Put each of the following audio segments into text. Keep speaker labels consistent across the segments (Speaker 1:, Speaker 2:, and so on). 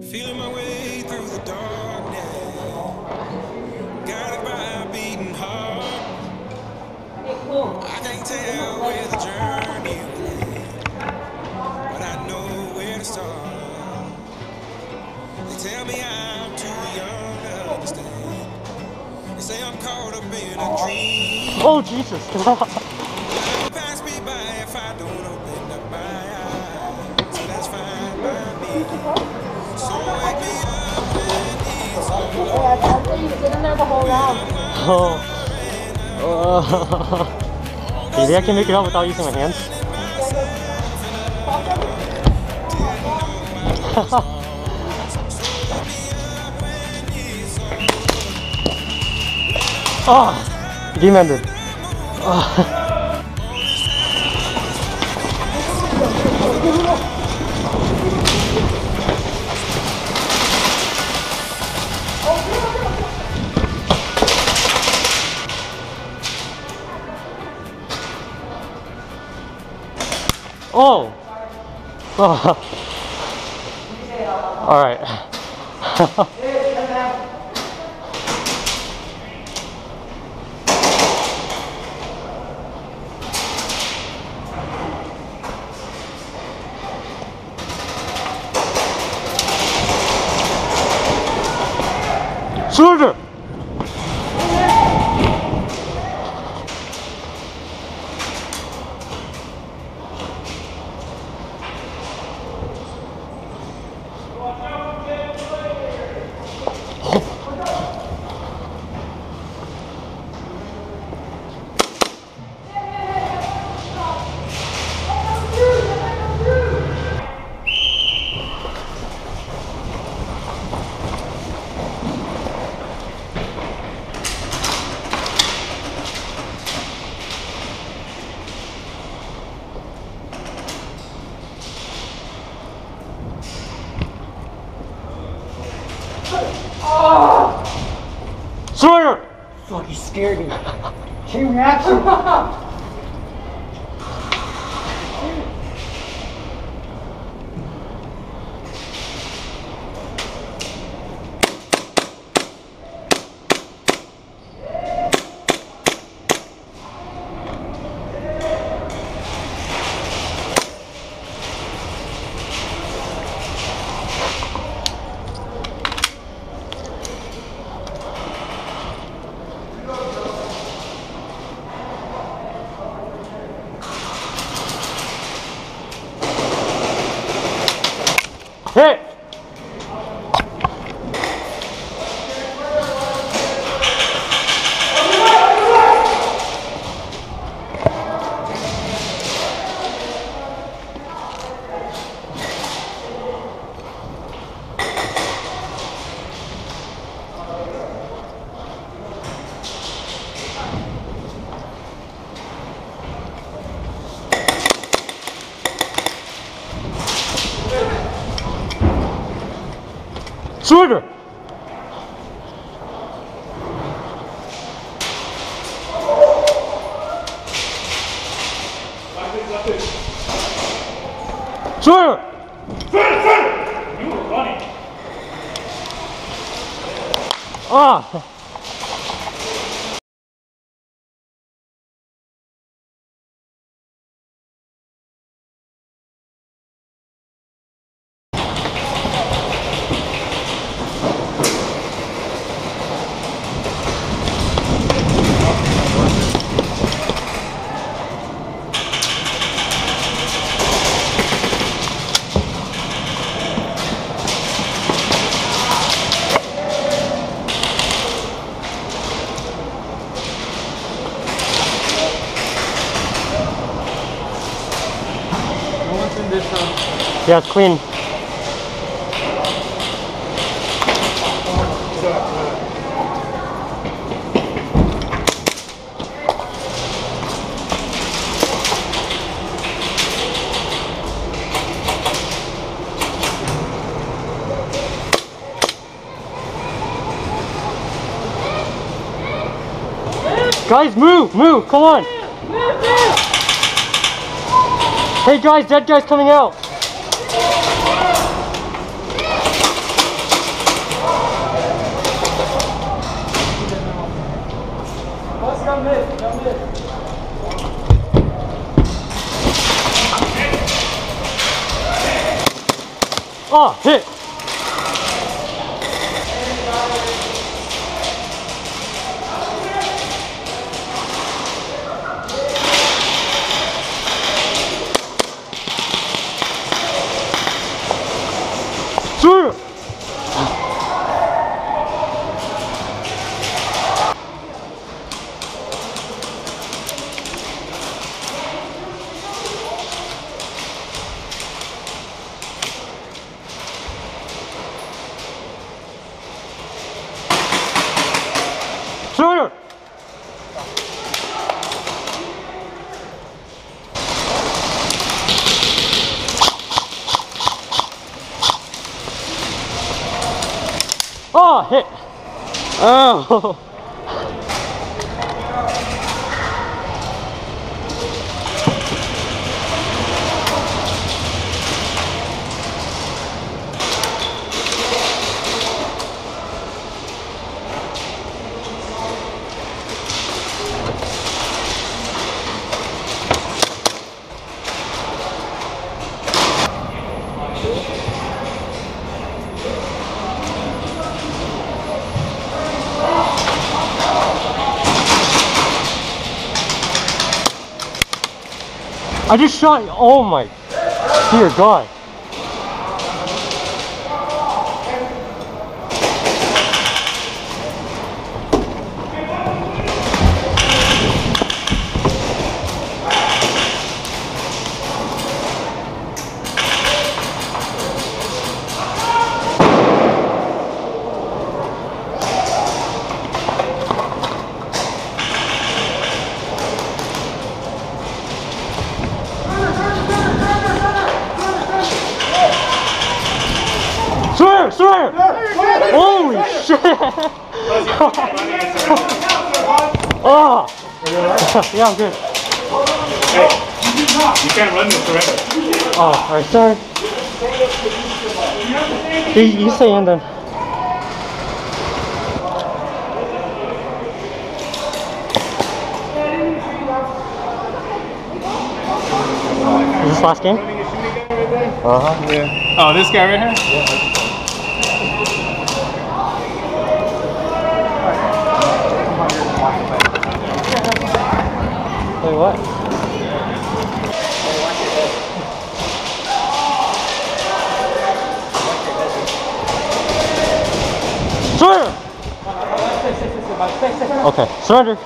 Speaker 1: Feeling my way through the darkness, guided by a beating heart. I can't tell where the journey will end, but I know where to start. They tell me I'm too young to understand. They say I'm caught up in a dream.
Speaker 2: Oh Jesus!
Speaker 1: Pass me by if I don't open up my eyes. So that's fine by me. So wake me up when it's all over.
Speaker 3: You sit in there the whole round.
Speaker 2: Oh. Maybe I can make it up without using my hands. Oh, game ended. Oh. Oh. All right. Surrender. Surrender!
Speaker 3: Fuck, you scared me. Chain reaction.
Speaker 2: Hey! Surrender! Surrender!
Speaker 4: You were running.
Speaker 2: Ah! Yeah, it's clean. Guys, move! Move! Come on! Hey guys, dead guy's coming out! Oh, hit! Shoot! Shoot! Oh, hit! Oh! I just shot, oh my dear God. Swear! Holy shit! Oh! Yeah, I'm good.
Speaker 4: Hey, you can't run this forever.
Speaker 2: Oh, alright, sorry. You say in then. Is this last game?
Speaker 5: Uh-huh, yeah.
Speaker 4: Oh, this guy right here?
Speaker 5: Yeah.
Speaker 2: Wait, what? Surrender! Okay, surrender.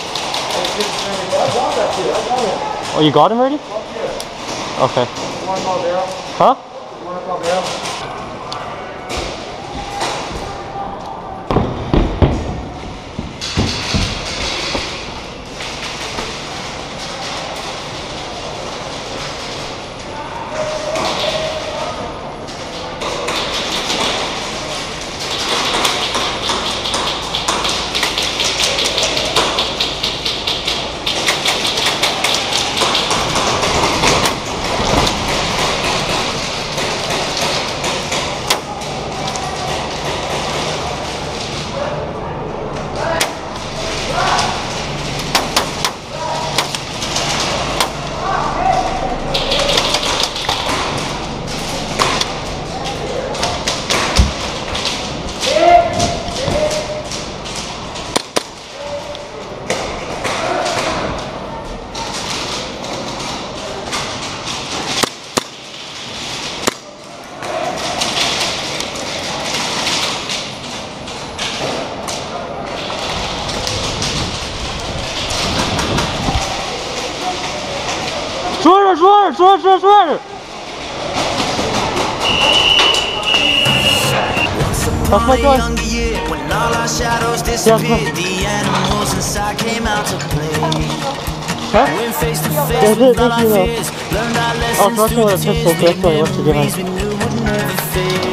Speaker 2: Oh, you got him already? Okay. Huh? Surrender! That's my gun.
Speaker 1: When all our shadows disappeared, the animals inside came out to play.
Speaker 2: Huh?
Speaker 1: Went face to face with all our fears, learned our lessons through the tears, made memories we knew would never fade.